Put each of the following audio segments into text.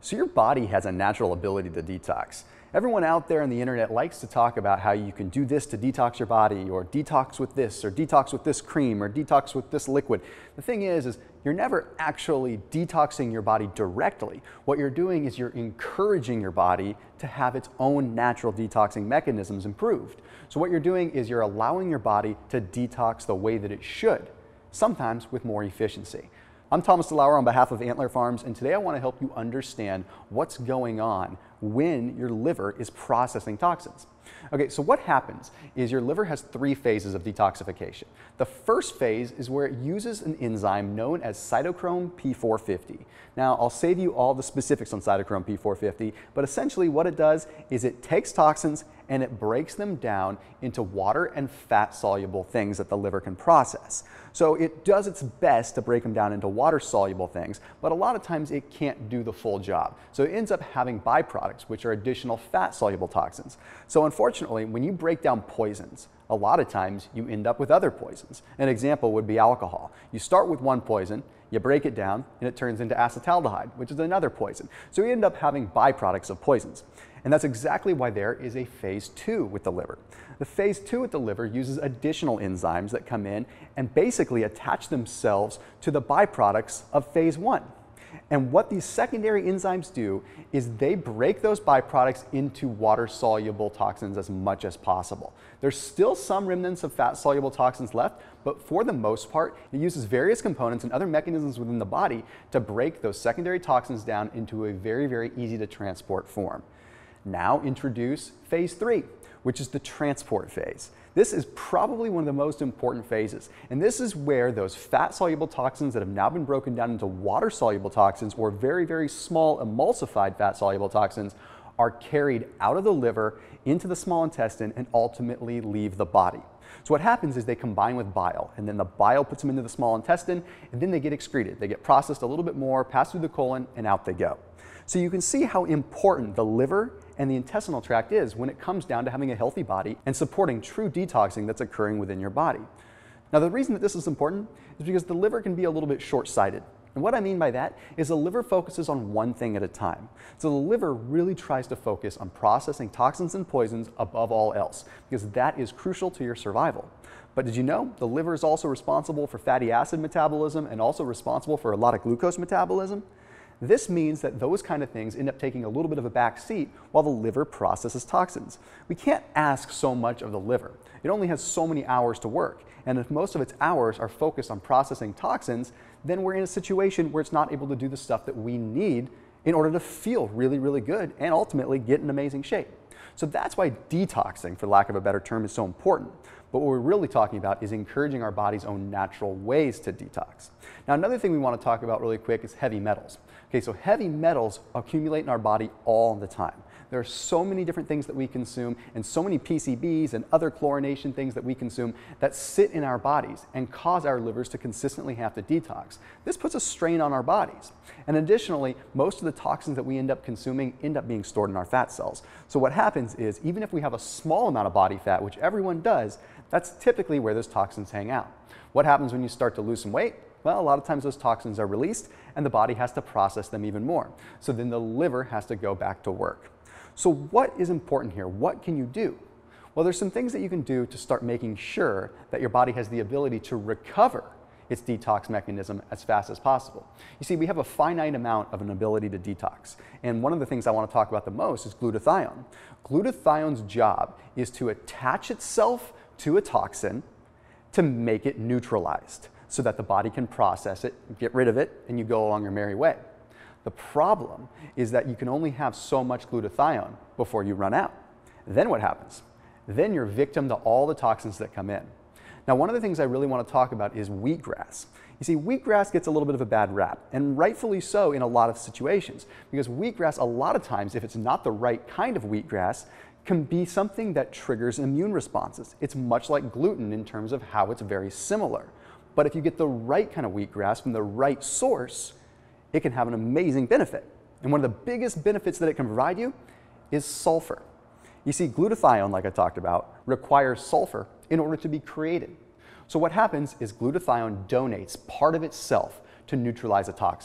So your body has a natural ability to detox. Everyone out there on the internet likes to talk about how you can do this to detox your body, or detox with this, or detox with this cream, or detox with this liquid. The thing is you're never actually detoxing your body directly. What you're doing is you're encouraging your body to have its own natural detoxing mechanisms improved. So what you're doing is you're allowing your body to detox the way that it should, sometimes with more efficiency. I'm Thomas DeLauer on behalf of Antler Farms, and today I want to help you understand what's going on when your liver is processing toxins. Okay, so what happens is your liver has three phases of detoxification. The first phase is where it uses an enzyme known as cytochrome P450. Now, I'll save you all the specifics on cytochrome P450, but essentially what it does is it takes toxins and it breaks them down into water and fat-soluble things that the liver can process. So it does its best to break them down into water-soluble things, but a lot of times it can't do the full job. So it ends up having byproducts, which are additional fat-soluble toxins. So unfortunately, when you break down poisons, a lot of times you end up with other poisons. An example would be alcohol. You start with one poison, you break it down, and it turns into acetaldehyde, which is another poison. So you end up having byproducts of poisons. And that's exactly why there is a phase 2 with the liver. The phase 2 with the liver uses additional enzymes that come in and basically attach themselves to the byproducts of phase 1. And what these secondary enzymes do is they break those byproducts into water-soluble toxins as much as possible. There's still some remnants of fat-soluble toxins left, but for the most part, it uses various components and other mechanisms within the body to break those secondary toxins down into a very, very easy to transport form. Now introduce phase 3, which is the transport phase. This is probably one of the most important phases, and this is where those fat-soluble toxins that have now been broken down into water-soluble toxins, or very, very small emulsified fat-soluble toxins, are carried out of the liver into the small intestine and ultimately leave the body. So what happens is they combine with bile, and then the bile puts them into the small intestine, and then they get excreted. They get processed a little bit more, pass through the colon, and out they go. So you can see how important the liver and the intestinal tract is when it comes down to having a healthy body and supporting true detoxing that's occurring within your body. Now, the reason that this is important is because the liver can be a little bit short-sighted. And what I mean by that is the liver focuses on one thing at a time. So the liver really tries to focus on processing toxins and poisons above all else, because that is crucial to your survival. But did you know the liver is also responsible for fatty acid metabolism and also responsible for a lot of glucose metabolism? This means that those kind of things end up taking a little bit of a back seat while the liver processes toxins. We can't ask so much of the liver. It only has so many hours to work, and if most of its hours are focused on processing toxins, then we're in a situation where it's not able to do the stuff that we need in order to feel really, really good and ultimately get in amazing shape. So that's why detoxing, for lack of a better term, is so important. But what we're really talking about is encouraging our body's own natural ways to detox. Now, another thing we want to talk about really quick is heavy metals. Okay, so heavy metals accumulate in our body all the time. There are so many different things that we consume and so many PCBs and other chlorination things that we consume that sit in our bodies and cause our livers to consistently have to detox. This puts a strain on our bodies. And additionally, most of the toxins that we end up consuming end up being stored in our fat cells. So what happens is, even if we have a small amount of body fat, which everyone does, that's typically where those toxins hang out. What happens when you start to lose some weight? Well, a lot of times those toxins are released and the body has to process them even more. So then the liver has to go back to work. So what is important here? What can you do? Well, there's some things that you can do to start making sure that your body has the ability to recover its detox mechanism as fast as possible. You see, we have a finite amount of an ability to detox. And one of the things I want to talk about the most is glutathione. Glutathione's job is to attach itself to a toxin to make it neutralized, so that the body can process it, get rid of it, and you go along your merry way. The problem is that you can only have so much glutathione before you run out. Then what happens? Then you're victim to all the toxins that come in. Now, one of the things I really want to talk about is wheatgrass. You see, wheatgrass gets a little bit of a bad rap, and rightfully so in a lot of situations, because wheatgrass, a lot of times, if it's not the right kind of wheatgrass, can be something that triggers immune responses. It's much like gluten in terms of how it's very similar. But if you get the right kind of wheatgrass from the right source, it can have an amazing benefit. And one of the biggest benefits that it can provide you is sulfur. You see, glutathione, like I talked about, requires sulfur in order to be created. So what happens is glutathione donates part of itself to neutralize a toxin.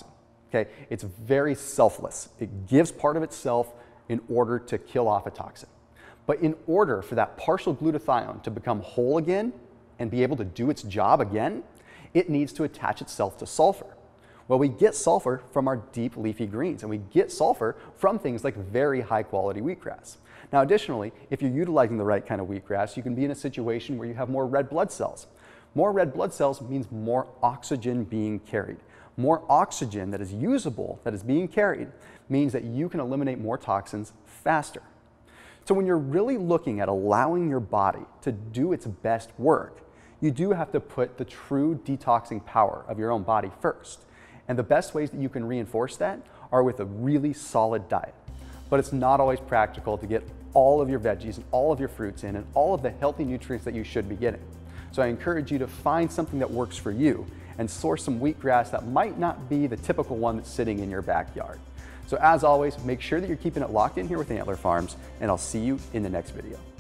Okay? It's very selfless. It gives part of itself in order to kill off a toxin. But in order for that partial glutathione to become whole again and be able to do its job again, it needs to attach itself to sulfur. Well, we get sulfur from our deep leafy greens, and we get sulfur from things like very high quality wheatgrass. Now, additionally, if you're utilizing the right kind of wheatgrass, you can be in a situation where you have more red blood cells. More red blood cells means more oxygen being carried. More oxygen that is usable, that is being carried, means that you can eliminate more toxins faster. So when you're really looking at allowing your body to do its best work, you do have to put the true detoxing power of your own body first. And the best ways that you can reinforce that are with a really solid diet. But it's not always practical to get all of your veggies and all of your fruits in and all of the healthy nutrients that you should be getting. So I encourage you to find something that works for you and source some wheatgrass that might not be the typical one that's sitting in your backyard. So as always, make sure that you're keeping it locked in here with Antler Farms, and I'll see you in the next video.